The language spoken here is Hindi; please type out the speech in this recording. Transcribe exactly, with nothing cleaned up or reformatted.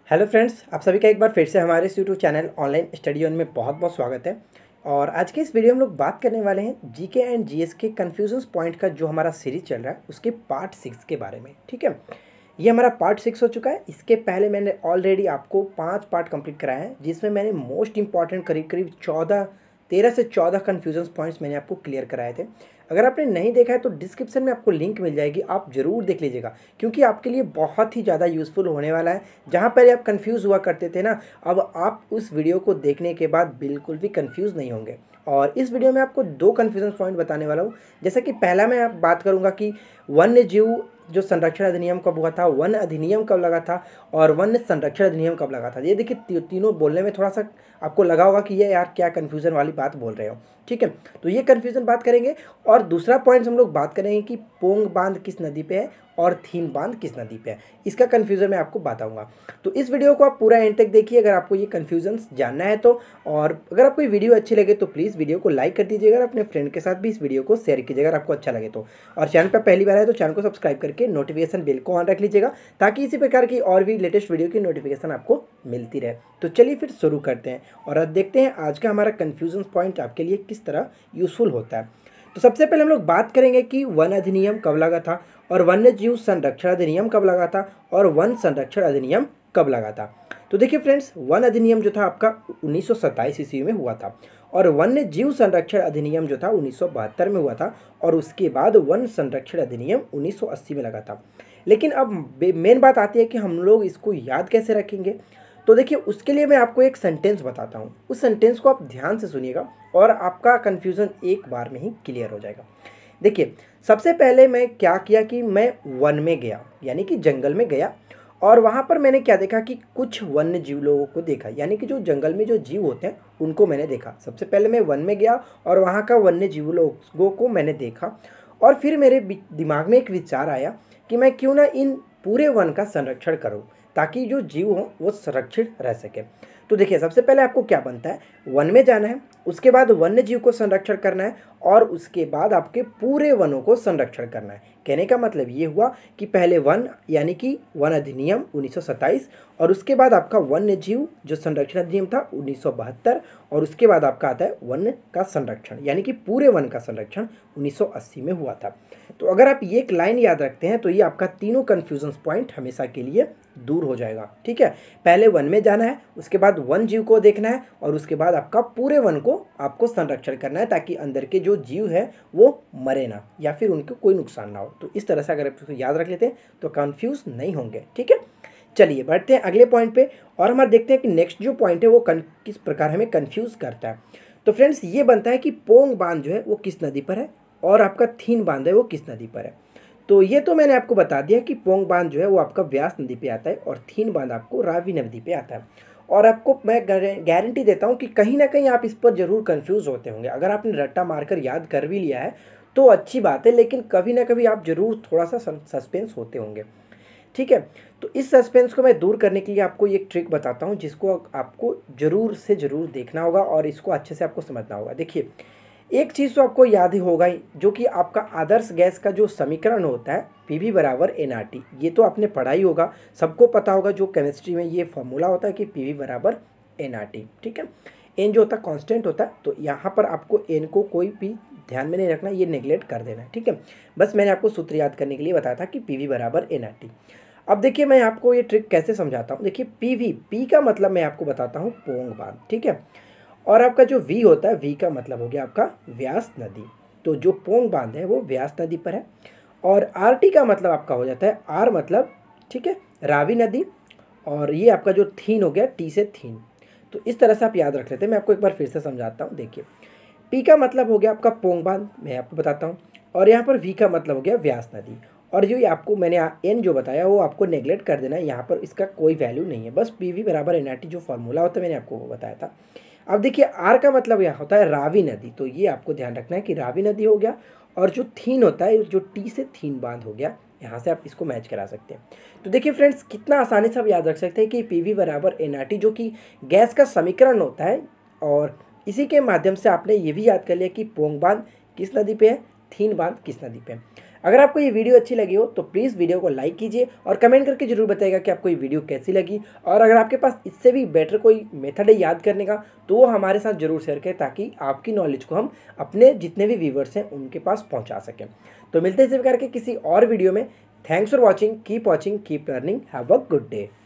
हेलो फ्रेंड्स, आप सभी का एक बार फिर से हमारे इस YouTube channel online study on में बहुत बहुत स्वागत है। और आज के इस वीडियो में हम लोग बात करने वाले हैं जीके एंड जीएस के कन्फ्यूजन्स पॉइंट का जो हमारा सीरीज चल रहा है उसके पार्ट सिक्स के बारे में। ठीक है, ये हमारा पार्ट सिक्स हो चुका है। इसके पहले मैंने ऑलरेडी आपको पाँच पार्ट कंप्लीट कराया है, जिसमें मैंने मोस्ट इंपॉर्टेंट करीब करीब चौदह तेरह से चौदह कन्फ्यूजन्स पॉइंट्स मैंने आपको क्लियर कराए थे। अगर आपने नहीं देखा है तो डिस्क्रिप्शन में आपको लिंक मिल जाएगी, आप ज़रूर देख लीजिएगा, क्योंकि आपके लिए बहुत ही ज़्यादा यूज़फुल होने वाला है। जहाँ पहले आप कंफ्यूज हुआ करते थे ना, अब आप उस वीडियो को देखने के बाद बिल्कुल भी कंफ्यूज नहीं होंगे। और इस वीडियो में आपको दो कन्फ्यूजन पॉइंट बताने वाला हूँ। जैसा कि पहला मैं आप बात करूँगा कि वन्य जीव जो संरक्षण अधिनियम कब हुआ था, वन अधिनियम कब लगा था और वन्य संरक्षण अधिनियम कब लगा था। ये देखिए ती, तीनों बोलने में थोड़ा सा आपको लगा होगा कि ये यार क्या कन्फ्यूज़न वाली बात बोल रहे हो। ठीक है, तो ये कन्फ्यूज़न बात करेंगे। और दूसरा पॉइंट हम लोग बात करेंगे कि पोंग बांध किस नदी पे है और थीन बांध किस नदी पे है। इसका कन्फ्यूज़न मैं आपको बताऊंगा। तो इस वीडियो को आप पूरा एंड तक देखिए अगर आपको ये कन्फ्यूजन जानना है तो। और अगर आपको ये वीडियो अच्छी लगे तो प्लीज़ वीडियो को लाइक कर दीजिएगा, अपने फ्रेंड के साथ भी इस वीडियो को शेयर कीजिएगा अगर आपको अच्छा लगे तो। और चैनल पर पहली बार है तो चैनल को सब्सक्राइब करके नोटिफिकेशन बेल को ऑन रख लीजिएगा, ताकि इसी प्रकार की और भी लेटेस्ट वीडियो की नोटिफिकेशन आपको मिलती रहे। तो चलिए फिर शुरू करते हैं और अब देखते हैं आज का हमारा कन्फ्यूजन पॉइंट आपके लिए किस तरह यूजफुल होता है। तो सबसे पहले हम लोग बात करेंगे कि वन अधिनियम कब लगा था और वन्य जीव संरक्षण अधिनियम कब लगा था और वन संरक्षण अधिनियम कब लगा था। तो देखिए फ्रेंड्स, वन अधिनियम जो था आपका उन्नीस सौ सत्ताईस ईस्वी में हुआ था और वन्य जीव संरक्षण अधिनियम जो था उन्नीस सौ बहत्तर में हुआ था और उसके बाद वन संरक्षण अधिनियम उन्नीस सौ अस्सी में लगा था। लेकिन अब मेन बात आती है कि हम लोग इसको याद कैसे रखेंगे। तो देखिए, उसके लिए मैं आपको एक सेंटेंस बताता हूँ, उस सेंटेंस को आप ध्यान से सुनिएगा और आपका कन्फ्यूज़न एक बार में ही क्लियर हो जाएगा। देखिए, सबसे पहले मैं क्या किया कि मैं वन में गया, यानी कि जंगल में गया, और वहाँ पर मैंने क्या देखा कि कुछ वन्य जीव लोगों को देखा, यानी कि जो जंगल में जो जीव होते हैं उनको मैंने देखा। सबसे पहले मैं वन में गया और वहाँ का वन्य जीव लोगों को मैंने देखा, और फिर मेरे दिमाग में एक विचार आया कि मैं क्यों ना इन पूरे वन का संरक्षण करूँ, ताकि जो जीव हों वो संरक्षित रह सके। तो देखिए, सबसे पहले आपको क्या बनता है, वन में जाना है, उसके बाद वन्य जीव को संरक्षण करना है और उसके बाद आपके पूरे वनों को संरक्षण करना है। कहने का मतलब ये हुआ कि पहले वन यानी कि वन अधिनियम उन्नीस सौ सत्ताईस, और उसके बाद आपका वन्य जीव जो संरक्षण अधिनियम था उन्नीस सौ बहत्तर, और उसके बाद आपका आता है वन का संरक्षण यानी कि पूरे वन का संरक्षण उन्नीस सौ अस्सी में हुआ था। तो अगर आप ये एक लाइन याद रखते हैं तो ये आपका तीनों कन्फ्यूजन पॉइंट हमेशा के लिए दूर हो जाएगा। ठीक है, पहले वन में जाना है, उसके बाद वन जीव को देखना है और उसके बाद आपका पूरे वन को आपको संरक्षण करना है, ताकि अंदर के जो जीव है वो मरे ना या फिर उनको कोई नुकसान ना हो। तो इस तरह से अगर आप इसको याद रख लेते हैं तो कंफ्यूज नहीं होंगे। ठीक है, चलिए बढ़ते हैं अगले पॉइंट पे और हम देखते हैं कि नेक्स्ट जो पॉइंट है वो किस प्रकार हमें कंफ्यूज करता है। तो फ्रेंड्स, ये बनता है कि पोंग बांध जो है वो किस नदी पर है और आपका थीन बांध है वो किस नदी पर है। तो ये तो मैंने आपको बता दिया कि पोंग बांध जो है वो आपका व्यास नदी पे आता है और थीन बांध आपको रावी नदी पे आता है। और आपको मैं गारंटी देता हूँ कि कहीं ना कहीं आप इस पर ज़रूर कंफ्यूज होते होंगे। अगर आपने रट्टा मारकर याद कर भी लिया है तो अच्छी बात है, लेकिन कभी ना कभी आप ज़रूर थोड़ा सा सस्पेंस होते होंगे। ठीक है, तो इस सस्पेंस को मैं दूर करने के लिए आपको एक ट्रिक बताता हूँ, जिसको आपको ज़रूर से ज़रूर देखना होगा और इसको अच्छे से आपको समझना होगा। देखिए, एक चीज़ तो आपको याद ही होगा ही, जो कि आपका आदर्श गैस का जो समीकरण होता है पी वी बराबर एन आर टी, ये तो आपने पढ़ा ही होगा, सबको पता होगा। जो केमिस्ट्री में ये फॉर्मूला होता है कि पी वी बराबर एन आर टी। ठीक है, एन जो होता है कांस्टेंट होता है, तो यहाँ पर आपको एन को कोई भी ध्यान में नहीं रखना, ये नेग्लेक्ट कर देना है। ठीक है, बस मैंने आपको सूत्र याद करने के लिए बताया था कि पी वी बराबर एन आर टी। अब देखिए, मैं आपको ये ट्रिक कैसे समझाता हूँ। देखिए, पी वी, पी का मतलब मैं आपको बताता हूँ पोंग बांध। ठीक है, और आपका जो वी होता है, वी का मतलब हो गया आपका व्यास नदी। तो जो पोंग बांध है वो व्यास नदी पर है। और आर टी का मतलब आपका हो जाता है, आर मतलब ठीक है रावी नदी, और ये आपका जो थीन हो गया टी से थीन। तो इस तरह से आप याद रख लेते हैं। मैं आपको एक बार फिर से समझाता हूँ। देखिए, पी का मतलब हो गया आपका पोंग बांध, मैं आपको बताता हूँ, और यहाँ पर वी का मतलब हो गया व्यास नदी। और जो आपको मैंने एन जो बताया वो आपको नेग्लेक्ट कर देना है, यहाँ पर इसका कोई वैल्यू नहीं है, बस पी वी बराबर एन आर टी जो फॉर्मूला होता है मैंने आपको वो बताया था। अब देखिए, आर का मतलब यहाँ होता है रावी नदी, तो ये आपको ध्यान रखना है कि रावी नदी हो गया, और जो थीन होता है जो टी से थीन बांध हो गया, यहाँ से आप इसको मैच करा सकते हैं। तो देखिए फ्रेंड्स, कितना आसानी से आप याद रख सकते हैं कि पी वी बराबर एन आर टी जो कि गैस का समीकरण होता है, और इसी के माध्यम से आपने ये भी याद कर लिया कि पोंग बांध किस नदी पे है, थीन बांध किस नदी पे है। अगर आपको ये वीडियो अच्छी लगी हो तो प्लीज़ वीडियो को लाइक कीजिए और कमेंट करके जरूर बताइएगा कि आपको ये वीडियो कैसी लगी। और अगर आपके पास इससे भी बेटर कोई मेथड है याद करने का तो वो हमारे साथ ज़रूर शेयर करें, ताकि आपकी नॉलेज को हम अपने जितने भी व्यूवर्स हैं उनके पास पहुँचा सकें। तो मिलते हैं इसी प्रकार के किसी और वीडियो में। Thanks for watching, keep watching, keep learning, have a good day.